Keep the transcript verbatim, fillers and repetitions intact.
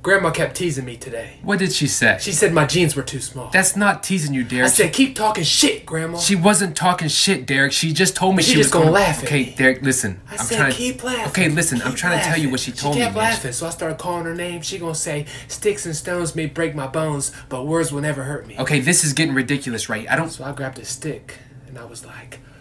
Grandma kept teasing me today. What did she say? She said my jeans were too small. That's not teasing you, Derek. I said, keep talking shit, Grandma. She wasn't talking shit, Derek. She just told me she, she just was gonna gonna laugh at Okay, me. Derek, listen. I I'm said, trying keep to... laughing. Okay, listen. Keep I'm trying laughing. to tell you what she told she me. kept laughing, so I started calling her name. She gonna say, sticks and stones may break my bones, but words will never hurt me. Okay, this is getting ridiculous, right? I don't... So I grabbed a stick, and I was like...